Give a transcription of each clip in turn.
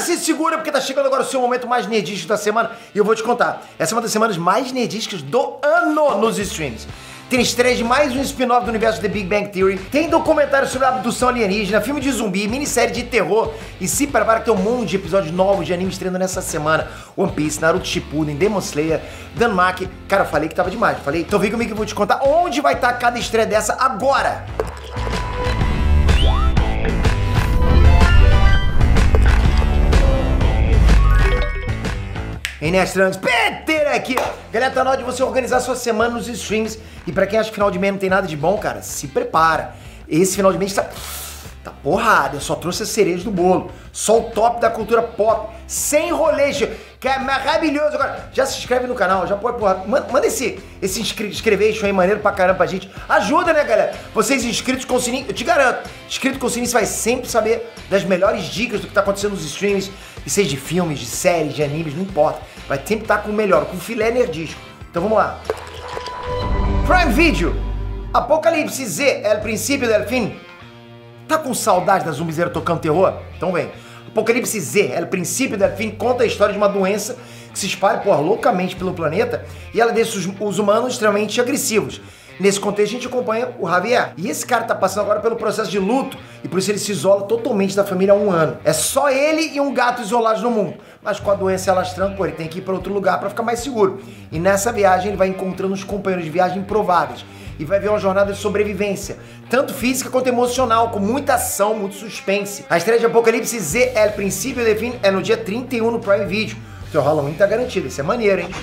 se segura porque tá chegando agora o seu momento mais nerdístico da semana e eu vou te contar. Essa é uma das semanas mais nerdísticas do ano nos streams. Tem estreia de mais um spin-off do universo The Big Bang Theory, tem documentário sobre a abdução alienígena, filme de zumbi, minissérie de terror e se prepara que tem um monte de episódios novos de anime estreando nessa semana. One Piece, Naruto Shippuden, Demon Slayer, Danmachi. Cara, eu falei que tava demais, falei. Então vem comigo que eu vou te contar onde vai estar cada estreia dessa agora. Ei, Nerdstrangs, Peter aqui! Galera, tá na hora de você organizar sua semana nos streams. E pra quem acha que final de mês não tem nada de bom, cara, se prepara. Esse final de mês tá porrada, eu só trouxe as cerejas do bolo. Só o top da cultura pop, sem rolê, que é maravilhoso. Agora, já se inscreve no canal, já pode, porra, manda esse inscrever aí maneiro pra caramba pra gente. Ajuda, né, galera? Vocês inscritos com o sininho, eu te garanto, inscrito com o sininho você vai sempre saber das melhores dicas do que tá acontecendo nos streams, e seja de filmes, de séries, de animes, não importa. Vai sempre estar com o melhor, com o filé nerdístico. Então vamos lá. Prime Video, Apocalipse Z, El Princípio del Fin. Tá com saudade da zumbizeira tocando terror? Então vem. Apocalipse Z, El Princípio del Fin, conta a história de uma doença que se espalha, loucamente pelo planeta e ela deixa os humanos extremamente agressivos. Nesse contexto, a gente acompanha o Javier. E esse cara tá passando agora pelo processo de luto e por isso ele se isola totalmente da família há 1 ano. É só ele e um gato isolados no mundo. Mas com a doença alastrando, ele tem que ir para outro lugar para ficar mais seguro. E nessa viagem ele vai encontrando os companheiros de viagem improváveis. E vai ver uma jornada de sobrevivência, tanto física quanto emocional, com muita ação, muito suspense. A estreia de Apocalipse Z, El Princípio del Fin, é no dia 31 no Prime Video. O seu Halloween tá garantido, isso é maneiro, hein?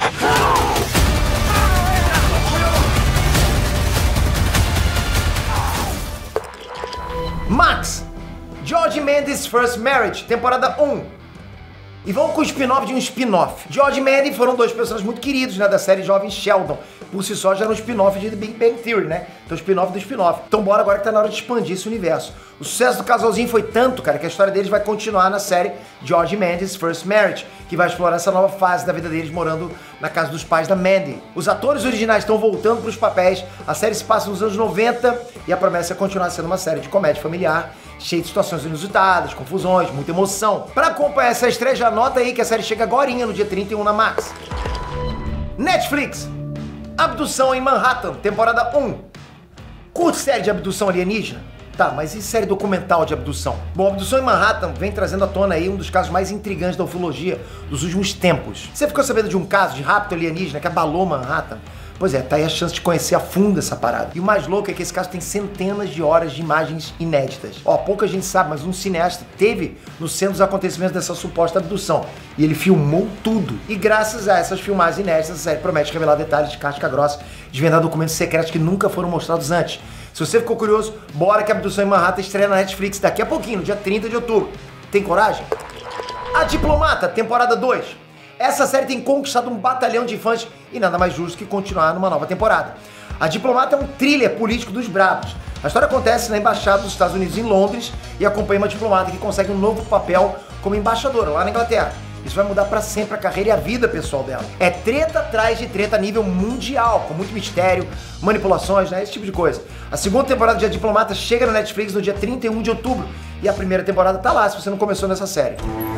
Max, George Mendes First Marriage, temporada 1. E vamos com o spin-off de um spin-off. George e Mandy foram 2 personagens muito queridos, né, da série Jovem Sheldon. Por si só já era um spin-off de The Big Bang Theory, né? Então spin-off do spin-off. Então bora agora que tá na hora de expandir esse universo. O sucesso do casalzinho foi tanto, cara, que a história deles vai continuar na série George e Mandy's First Marriage, que vai explorar essa nova fase da vida deles morando na casa dos pais da Mandy. Os atores originais estão voltando pros papéis, a série se passa nos anos 90 e a promessa é continuar sendo uma série de comédia familiar, cheia de situações inusitadas, confusões, muita emoção. Pra acompanhar essa estreia, já anota aí que a série chega agorinha no dia 31 na Max. Netflix, Abdução em Manhattan, temporada 1. Curte série de abdução alienígena? Tá, mas e série documental de abdução? Bom, Abdução em Manhattan vem trazendo à tona aí um dos casos mais intrigantes da ufologia dos últimos tempos. Você ficou sabendo de um caso de rapto alienígena que abalou Manhattan? Pois é, tá aí a chance de conhecer a fundo essa parada. E o mais louco é que esse caso tem centenas de horas de imagens inéditas. Ó, pouca gente sabe, mas um cineasta teve no centro dos acontecimentos dessa suposta abdução. E ele filmou tudo. E graças a essas filmagens inéditas, a série promete revelar detalhes de casca grossa, desvendar documentos secretos que nunca foram mostrados antes. Se você ficou curioso, bora que a Abdução em Manhattan estreia na Netflix daqui a pouquinho, no dia 30 de outubro. Tem coragem? A Diplomata, temporada 2. Essa série tem conquistado um batalhão de fãs e nada mais justo que continuar numa nova temporada. A Diplomata é um thriller político dos bravos. A história acontece na Embaixada dos Estados Unidos em Londres e acompanha uma diplomata que consegue um novo papel como embaixadora lá na Inglaterra. Isso vai mudar pra sempre a carreira e a vida pessoal dela. É treta atrás de treta a nível mundial, com muito mistério, manipulações, né? Esse tipo de coisa. A segunda temporada de A Diplomata chega na Netflix no dia 31 de outubro e a primeira temporada tá lá se você não começou nessa série.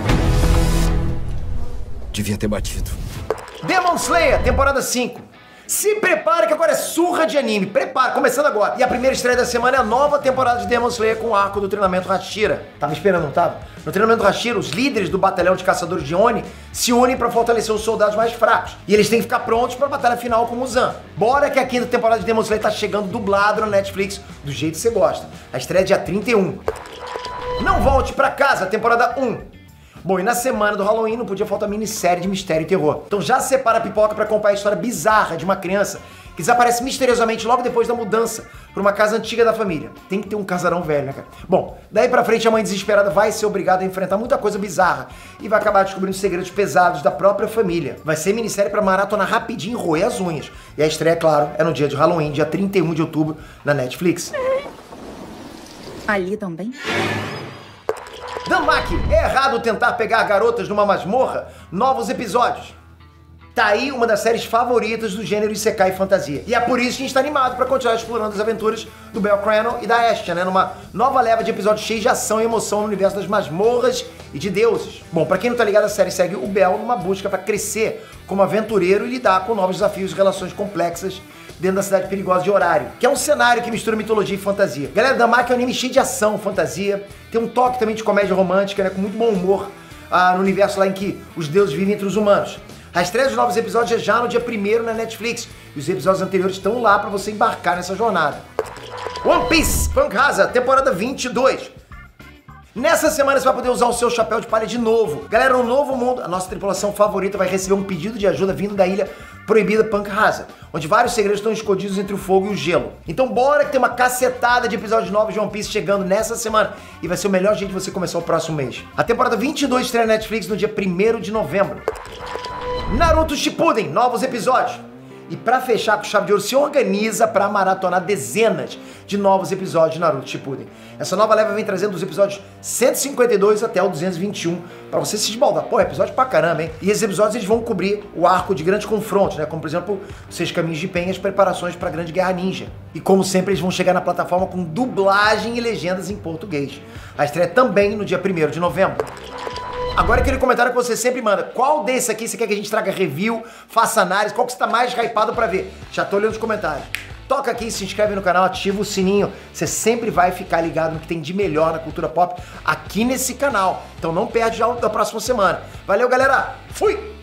Devia ter batido. Demon Slayer, temporada 5. Se prepara que agora é surra de anime. Prepara, começando agora. E a primeira estreia da semana é a nova temporada de Demon Slayer com o arco do treinamento Hashira. Tava esperando, não tava? No treinamento Hashira, os líderes do batalhão de caçadores de Oni se unem pra fortalecer os soldados mais fracos. E eles têm que ficar prontos pra batalha final com o Muzan. Bora que a quinta temporada de Demon Slayer tá chegando dublado na Netflix, do jeito que você gosta. A estreia é dia 31. Não Volte Pra Casa, temporada 1. Bom, e na semana do Halloween não podia faltar minissérie de mistério e terror. Então já separa a pipoca pra acompanhar a história bizarra de uma criança que desaparece misteriosamente logo depois da mudança pra uma casa antiga da família. Tem que ter um casarão velho, né, cara? Bom, daí pra frente a mãe desesperada vai ser obrigada a enfrentar muita coisa bizarra e vai acabar descobrindo segredos pesados da própria família. Vai ser minissérie pra maratonar rapidinho e roer as unhas. E a estreia, claro, é no dia de Halloween, dia 31 de outubro, na Netflix. Ali também? Danmachi, é errado tentar pegar garotas numa masmorra? Novos episódios. Tá aí uma das séries favoritas do gênero Isekai fantasia. E é por isso que a gente tá animado pra continuar explorando as aventuras do Bel Cranon e da Astia, né? Numa nova leva de episódios cheios de ação e emoção no universo das masmorras e de deuses. Bom, pra quem não tá ligado, a série segue o Bel numa busca pra crescer como aventureiro e lidar com novos desafios e relações complexas dentro da cidade perigosa de Horário, que é um cenário que mistura mitologia e fantasia. Galera, Danmachi é um anime cheio de ação, fantasia, tem um toque também de comédia romântica, né? Com muito bom humor no universo lá em que os deuses vivem entre os humanos. A estreia dos novos episódios é já no dia 1º na Netflix. E os episódios anteriores estão lá pra você embarcar nessa jornada. One Piece Punk Hazard, temporada 22. Nessa semana você vai poder usar o seu chapéu de palha de novo. Galera, no Novo Mundo, a nossa tripulação favorita vai receber um pedido de ajuda vindo da ilha proibida Punk Hazard, onde vários segredos estão escondidos entre o fogo e o gelo. Então bora que tem uma cacetada de episódios novos de One Piece chegando nessa semana. E vai ser o melhor jeito de você começar o próximo mês. A temporada 22 estreia na Netflix no dia 1º de novembro. Naruto Shippuden, novos episódios. E pra fechar com chave de ouro, se organiza pra maratonar dezenas de novos episódios de Naruto Shippuden. Essa nova leva vem trazendo os episódios 152 até o 221 pra você se esbaldar. Pô, episódio pra caramba, hein? E esses episódios eles vão cobrir o arco de grandes confrontos, né? Como, por exemplo, os 6 Caminhos de Pen e as preparações pra Grande Guerra Ninja. E como sempre, eles vão chegar na plataforma com dublagem e legendas em português. A estreia também no dia 1º de novembro. Agora aquele comentário que você sempre manda. Qual desse aqui você quer que a gente traga review, faça análise? Qual que você tá mais hypado pra ver? Já tô olhando os comentários. Toca aqui, se inscreve no canal, ativa o sininho. Você sempre vai ficar ligado no que tem de melhor na cultura pop aqui nesse canal. Então não perde já da próxima semana. Valeu, galera. Fui!